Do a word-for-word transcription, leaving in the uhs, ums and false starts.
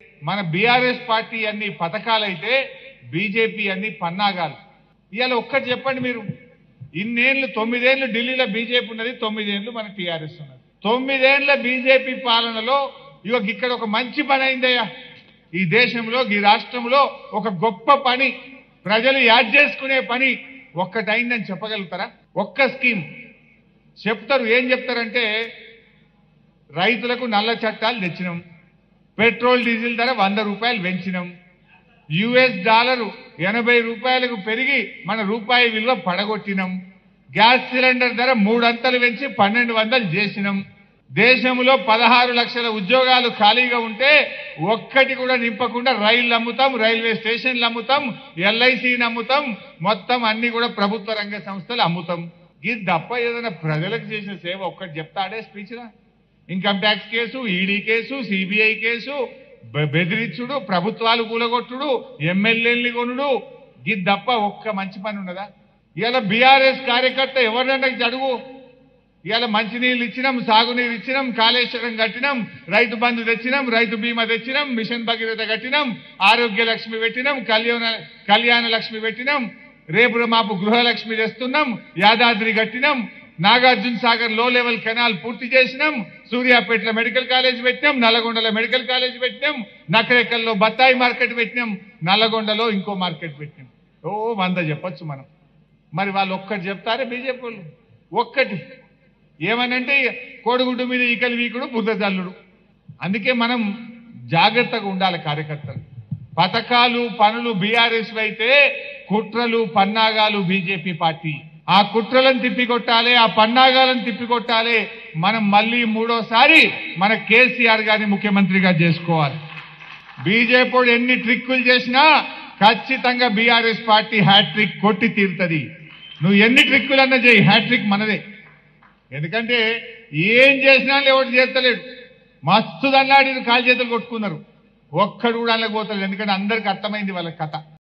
మన BRS party అన్ని పథకాలైతే BJP అన్ని పన్నాగాలు. ఇవాళ ఒక్కటి చెప్పండి మీరు, ఇన్నేళ్లు తొమ్మిదేళ్లు ఢిల్లీలో బీజేపీ ఉన్నది, తొమ్మిదేళ్లు మన టీఆర్ఎస్ ఉన్నది. తొమ్మిదేళ్ల బీజేపీ పాలనలో ఇక ఇక్కడ ఒక మంచి పని అయిందయ్యా. ఈ దేశంలో ఈ రాష్ట్రంలో ఒక గొప్ప పని, ప్రజలు యాడ్ చేసుకునే పని ఒక్కటైందని చెప్పగలుగుతారా? ఒక్క స్కీమ్ చెప్తారు. ఏం చెప్తారంటే రైతులకు నల్ల చట్టాలు తెచ్చినాం, పెట్రోల్ డీజిల్ ధర వంద రూపాయలు పెంచినాం, యుఎస్ డాలరు ఎనభై రూపాయలకు పెరిగి మన రూపాయి విలువ పడగొట్టినాం, గ్యాస్ సిలిండర్ ధర మూడంతలు పెంచి పన్నెండు వందలు చేసినాం, దేశంలో పదహారు లక్షల ఉద్యోగాలు ఖాళీగా ఉంటే ఒక్కటి కూడా నింపకుండా రైళ్లు అమ్ముతాం, రైల్వే స్టేషన్లు అమ్ముతాం, ఎల్ఐసీని అమ్ముతాం, మొత్తం అన్ని కూడా ప్రభుత్వ రంగ సంస్థలు అమ్ముతాం. ఇది తప్ప ఏదైనా ప్రజలకు చేసిన సేవ ఒక్కటి చెప్తాడే స్పీచ్లా? Income tax case, ED case, CBI case, బెదిరించుడు, ప్రభుత్వాలు కూలగొట్టుడు, ఎమ్మెల్యేల్ని కొనుడు, ఇది తప్ప ఒక్క మంచి పని ఉన్నదా? ఇవాళ బీఆర్ఎస్ కార్యకర్త ఎవరినన్నా అడుగు, ఇవాళ మంచినీళ్ళు ఇచ్చినాం, సాగునీరు ఇచ్చినాం, కాళేశ్వరం కట్టినాం, రైతు బంధు తెచ్చినాం, రైతు బీమా తెచ్చినాం, మిషన్ భగీరథ కట్టినాం, ఆరోగ్య లక్ష్మి పెట్టినాం, కళ్యాణ కళ్యాణ లక్ష్మి పెట్టినాం, రేపు మాపు గృహలక్ష్మి తెస్తున్నాం, యాదాద్రి కట్టినాం, నాగార్జున సాగర్ లో లెవెల్ కెనాల్ పూర్తి చేసినాం, సూర్యాపేటలో మెడికల్ కాలేజ్ పెట్టినాం, నల్లగొండలో మెడికల్ కాలేజ్ పెట్టినాం, నకరేకల్లో బత్తాయి మార్కెట్ పెట్టినాం, నల్లగొండలో ఇంకో మార్కెట్ పెట్టినాం. ఓ వంద చెప్పొచ్చు మనం. మరి వాళ్ళు ఒక్కటి చెప్తారే బీజేపీ వాళ్ళు? ఒక్కటి ఏమనంటే కోడిగుడ్డు మీద ఈకలి వీకుడు, బుద్ధ జల్లుడు. అందుకే మనం జాగ్రత్తగా ఉండాలి కార్యకర్తలు. పథకాలు పనులు బీఆర్ఎస్ అయితే కుట్రలు పన్నాగాలు బీజేపీ పార్టీ. ఆ కుట్రలను తిప్పికొట్టాలి, ఆ పన్నాగాలను తిప్పికొట్టాలి. మనం మళ్ళీ మూడోసారి మన కేసీఆర్ గారిని ముఖ్యమంత్రిగా చేసుకోవాలి. బీజేపీ ఎన్ని ట్రిక్కులు చేసినా ఖచ్చితంగా బీఆర్ఎస్ పార్టీ హ్యాట్రిక్ కొట్టి తీరుతుంది. నువ్వు ఎన్ని ట్రిక్కులన్నా చేయి, హ్యాట్రిక్ మనదే. ఎందుకంటే ఏం చేసినా ఎవరు చేస్తలేడు. మస్తు దన్నాడి కాలు చేతులు కొట్టుకున్నారు, ఒక్కడు కూడా అనలేకపోతలేదు. ఎందుకంటే అందరికి అర్థమైంది వాళ్ళ కథ.